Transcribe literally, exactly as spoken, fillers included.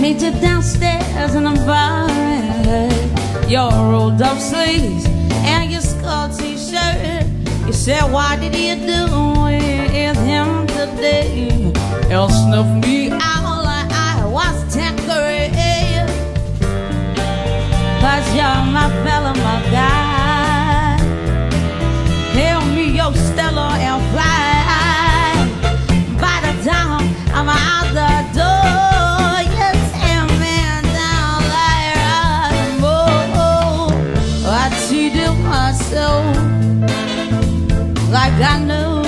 meet you downstairs in the bar. Your rolled up sleeves and your skull t-shirt. You said, what did you do with him today? He'll snuff me out like I was Tanqueray. Cause you're my fella, my guy. Tell me your Stella and fly. By the time I'm out the door, you tear me down like rock and roll. I cheated myself like I knew